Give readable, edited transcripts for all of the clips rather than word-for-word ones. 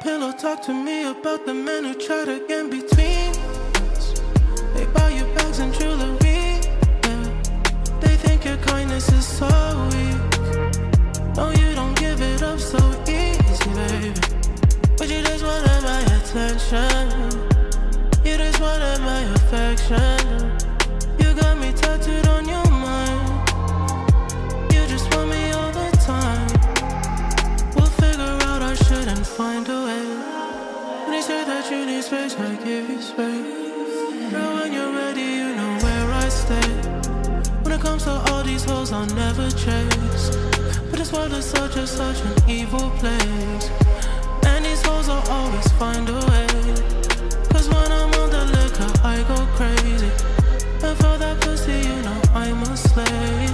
pillow, talk to me about the men who try to get in between us. They buy you bags and jewelry, yeah. They think your kindness is so weak. No, you don't give it up so easy, baby. But you just wanted my attention. You just wanted my affection. You got me tattooed on your mind. You just want me all the time. We'll figure out, I shouldn't find a way. When you say that you need space, I give you space. Girl, when you're ready, you know where I stay. When it comes to all these hoes, I'll never chase. But this world is such an evil place. And these hoes will always find a way. Cause when I'm on the liquor, I go crazy. And for that pussy, you know I'm a slave.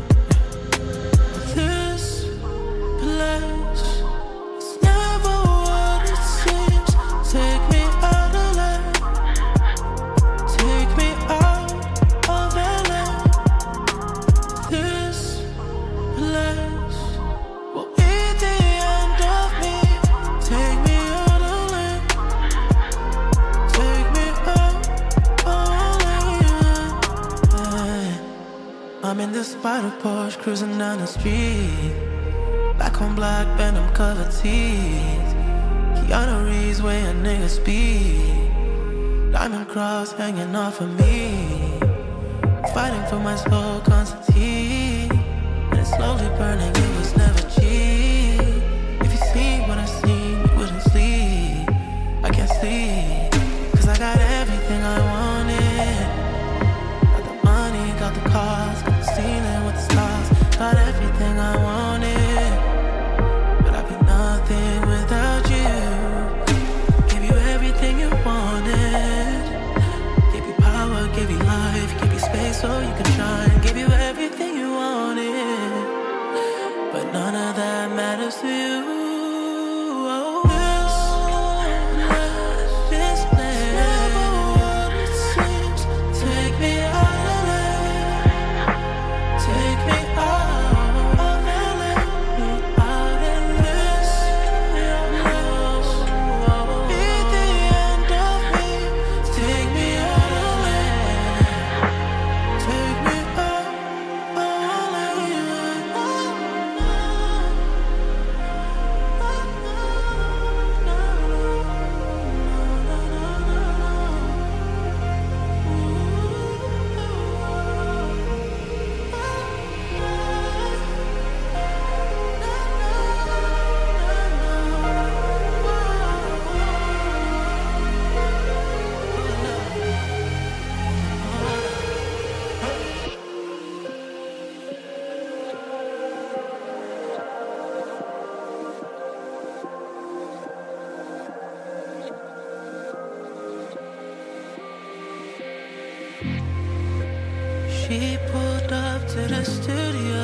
This place is never what it seems. Take me out of LA. Take me out of LA. This place will be the end of me. Take me out of LA. Take me out of LA. I'm in this spider Porsche cruising down the street. Black on black, Venom covered teeth. Keanu Reeves way a nigga speed. Diamond cross hanging off of me. Fighting for my soul, Constantine. And it's slowly burning, it was never cheap. If you see what I seen, you wouldn't sleep. I can't sleep, cause I got everything I wanted. Got the money, got the cars, got the ceiling with the stars. Got everything I wanted, but I'd be nothing without you. Give you everything you wanted. Give you power, give you life, give you space so you can shine. Give you everything you wanted, but none of that matters to you. Oh, this place never what it seems. Take me out of LA. Take me out of LA. Out of this place. Be the end of me. Take me out of LA. Take me out of LA. She pulled up to the studio.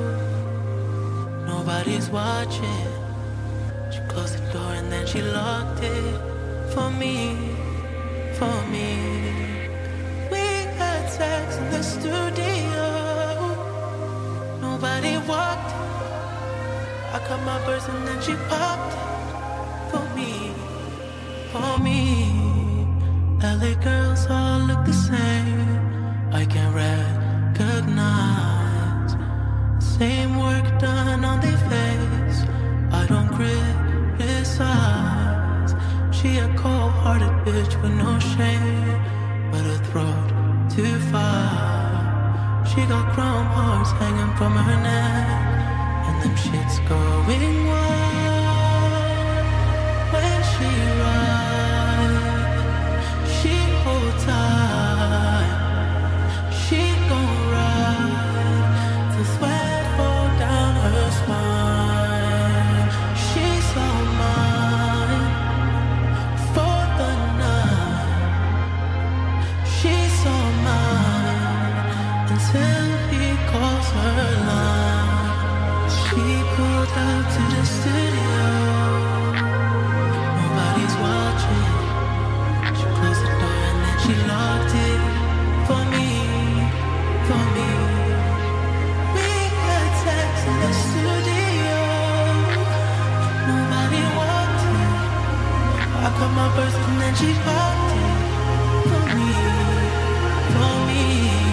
Nobody's watching. She closed the door and then she locked it. For me, for me. We had sex in the studio. Nobody walked in. I cut my burst and then she popped it. For me, for me. LA girls all look the same. I can recognize same work done on their face. I don't criticize. She a cold-hearted bitch with no shame, but her throat too far. She got chrome hearts hanging from her neck, and them shits going wild. When she rides, she hold tight. She gon' ride till sweat fall down her spine. She's all mine for the night. She's all mine until he calls her line. She pulled up to the studio. cut my first and then she popped it for me, for me.